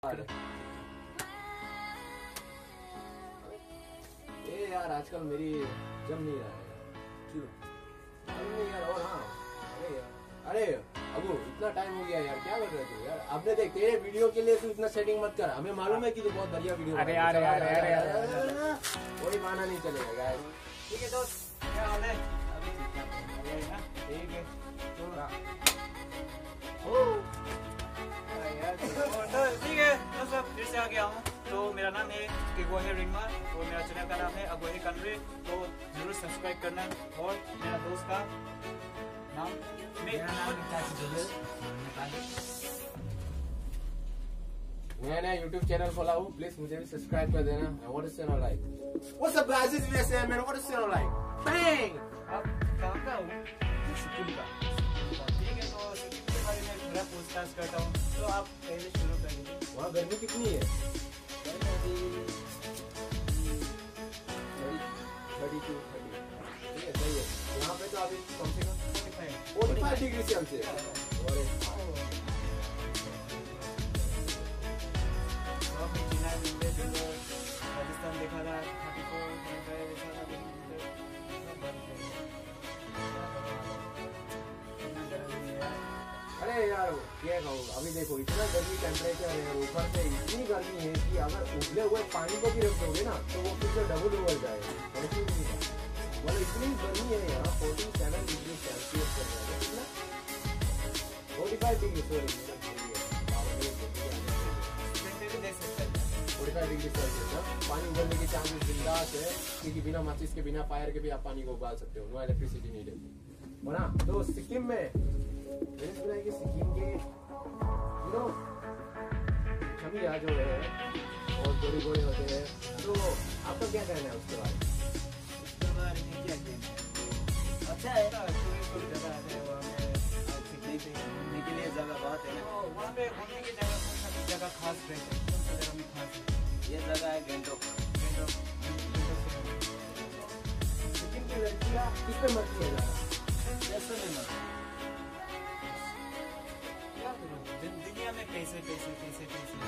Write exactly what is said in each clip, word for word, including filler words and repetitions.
ये यार आजकल मेरी जम नहीं रहा है। क्यों? नहीं यार। और हाँ, अरे यार, अरे अबू इतना टाइम हो गया यार, क्या कर रहे तू यार? आपने देख तेरे वीडियो के लिए तू इतना सेटिंग मत कर, हमें मालूम है कि तू बहुत बढ़िया वीडियो। अरे यार यार यार यार कोई माना नहीं चलेगा गाइस। ठीक है दोस्त, क्या हाल है? अभी ठीक है, तो ठीक है दोस्तों, फिर से आ गया हूँ। तो मेरा नाम है किगोहे रिंगमा और मेरा चैनल का नाम है अगोहे कंट्री। तो जरूर सब्सक्राइब करना। और मेरा दोस्त का नाम मैं नया यूट्यूब चैनल खोला हूँ, प्लीज मुझे भी सब्सक्राइब कर देना। What is channel like? What's up guys, it's me SM man. What is channel like? Bang. आप कहाँ का हो? सिक्किम का। ठीक है, तो सिक्किम के बारे में थोड़ा पूछताछ करता हूँ। तो आप पहले शुरू करिए। वहाँ गर्मी कितनी है? Thirty two thirty. ठीक है, सही है। यहाँ पे तो अभी कम से कम पैंतालीस डिग्री सेल्सियस। राजस्थान देखा था थर्टी फोर अरे यार क्या कहूँ, अभी देखो इतना गर्मी टेम्परेचर है, ऊपर से इतनी गर्मी है कि अगर उबले हुए पानी को भी रख दोगे ना तो वो फिर से डबल उबल जाएगा। मतलब इतनी गर्मी है यहाँ, फोर्टी सेवन डिग्री सेल्सियस चल रहा है। कितना? Forty five degree sorry forty five degree Celsius. पानी उबलने के चांसेस बिंदास है, क्योंकि बिना माचिस के बिना फायर के भी आप पानी को उबाल सकते हो। No electricity needed. बना तो सिक्किम में मैंने सुना है कि सिक्किम के यू नो छमिया जो है और गोरे गोरे होते हैं, तो आपका क्या कहना है उसके बारे में? उसके बारे में क्या कहना है? अच्छा है ना, थोड़ी थोड़ी जगह है वहाँ में घूमने के लिए जगह बहुत है ना। वहाँ पे घूमने की जगह कौन सा जगह खास रहती है? कौन सा जगह में खास है? ये जगह है गैंगटॉक। गैंगटॉक सिक्किम की लड़कियाँ किस पे मरती है ज़्यादा? कैसे में मरती? दुनिया में पैसे पैसे पैसे पैसे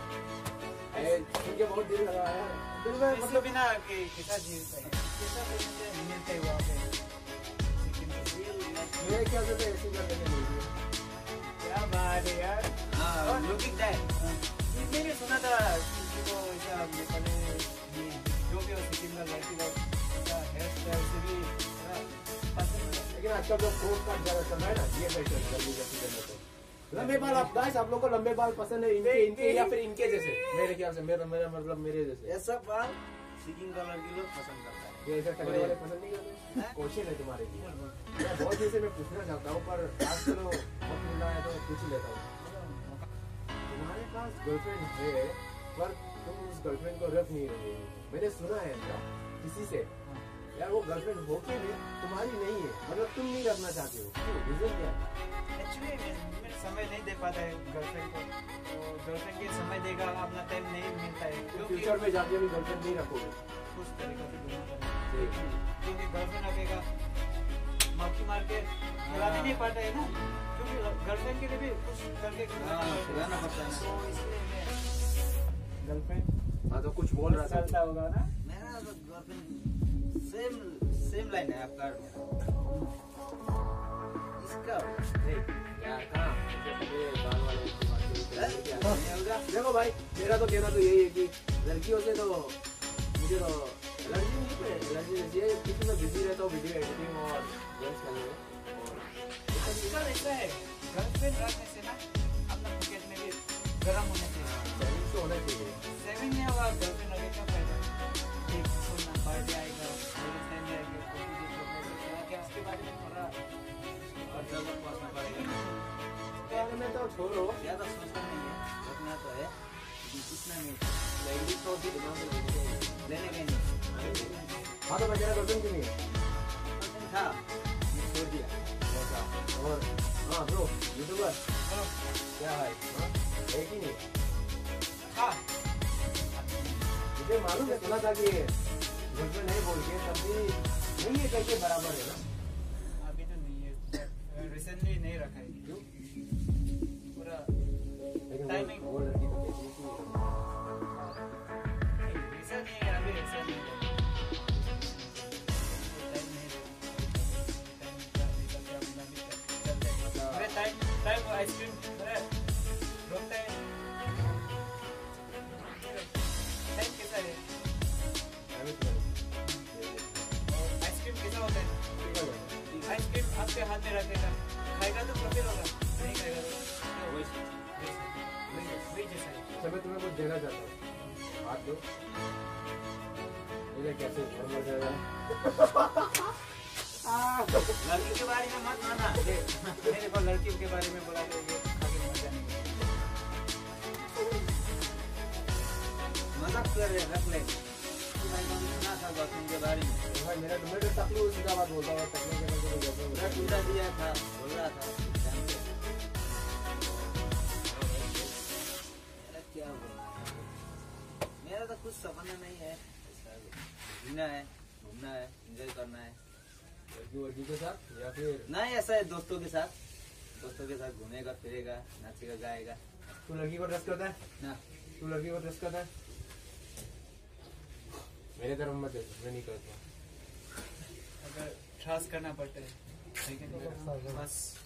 मुझे बहुत दिल लगा है दिल में, मतलब बिना के कितना जीवता है, कितना पैसे मिलते हैं वहाँ पे? मेरे ख्याल से तो ऐसी करने के लिए। क्या बात है यार। हाँ, लुकिंग टाइम मैंने सुना था कि वो ऐसा पहले जो भी हो सिक्किम का लड़की का हेयर स्टाइल से भी पसंद है। लेकिन आजकल जो कोट का ज़्यादा चल रहा है ना, ये फैशन जल्दी जल्दी करने को लंबे बाल। आप गाइस आप लोग को लंबे बाल पसंद है इनके इनके या फिर इनके जैसे? मेरे ख्याल से मेरा मेरा मतलब मेरे जैसे ये सब बाल सिक्किम का लड़की लोग पसंद करता है। ये ऐसा टकले वाले पसंद नहीं करते? क्वेश्चन है तुम्हारे लिए, मैं बहुत जैसे मैं पूछना चाहता हूँ पर आज चलो वक्त मिल रहा है तो पूछ ही लेता हूँ। तुम्हारे पास गर्लफ्रेंड है पर तुम उस गर्लफ्रेंड को रख नहीं रहे हो। मैंने सुना है ऐसा किसी से यार, वो गर्लफ्रेंड होके भी तुम्हारी नहीं है, मतलब तुम नहीं रखना चाहते हो। क्यों? रीजन क्या है? एक्चुअली मैं समय नहीं दे पाता है गर्लफ्रेंड को, तो गर्लफ्रेंड के समय देगा अपना टाइम नहीं मिलता है। तो फ्यूचर में जाके भी गर्लफ्रेंड नहीं रखोगे? कुछ तरीका से क्योंकि गर्लफ्रेंड आएगा मक्खी मार के खिलाने नहीं पाता है ना, क्योंकि गर्लफ्रेंड के लिए भी कुछ करके खिलाना पड़ता है। तो इसलिए मैं गर्लफ्रेंड हाँ तो कुछ बोल रहा चलता होगा ना। मेरा गर्लफ्रेंड सेम सेम लाइन है आपका इसका। यार कहाँ बाल वाले देखो भाई, मेरा तो कहना तो यही है कि लड़कियों से तो मुझे तो एलर्जी नहीं है, एलर्जी रहती है क्योंकि मैं बिजी रहता हूँ वीडियो एडिटिंग और गेम्स खेलने में। आजकल ऐसा है गर्लफ्रेंड रखने से ना अपना पॉकेट में भी गर्म होने चाहिए, सेविंग तो होना चाहिए। सेविंग नहीं होगा गर्लफ्रेंड रखे क्या फायदा? एक सुनना बर्थडे आएगा, वैलेंटाइन डे आएगा, क्या उसके बारे में थोड़ा ज्यादा सोचना पड़ेगा। बारे में तो छोड़ो, ज्यादा सोचना नहीं है, रखना तो है इतना नहीं। लैंग्वेज तो भी दिमाग में लेने गए नहीं। हाँ तो मैं तेरा गर्लफ्रेंड क्यों नहीं है? था छोड़ दिया। और हाँ ब्रो यूट्यूबर क्या है? है कि नहीं? हाँ मुझे मालूम है, सुना था कि गर्लफ्रेंड नहीं बोल के तब भी नहीं है, कैसे बराबर है ना? अभी तो नहीं है, रिसेंटली नहीं रखा है। क्यों? पूरा लेकिन वो लड़की तो कहती है कि अच्छा मैं तुम्हें कुछ देना चाहता हूँ, हाथ दो। ये कैसे मर जाएगा? लड़की के बारे में मत माना, मेरे को लड़की के बारे में बोला तो ये आगे मजा नहीं। मजाक कर रहे, रख ले। भाई मैंने सुना था गर्लफ्रेंड के बारे में। भाई मेरा तो मेरे तकलीफ सीधा बात बोलता हूँ, तकलीफ के बारे में बोलता हूँ। मैं टूटा दिया था, बोल रहा था। मेरा क्या बोलना है? मेरा तो कुछ सपना नहीं है। घूमना है, घूमना है, एंजॉय करना है। लड़की वड़की के साथ या फिर नहीं, ऐसा है दोस्तों के साथ। दोस्तों के साथ घूमेगा, फिरेगा, नाचेगा, गाएगा। तू लड़की को ट्रस्ट करता है ना, तू लड़की को ट्रस्ट करता है? मेरे तरफ मत देखो, मैं नहीं करता। अगर ट्रस्ट करना पड़ता है, ठीक है, बस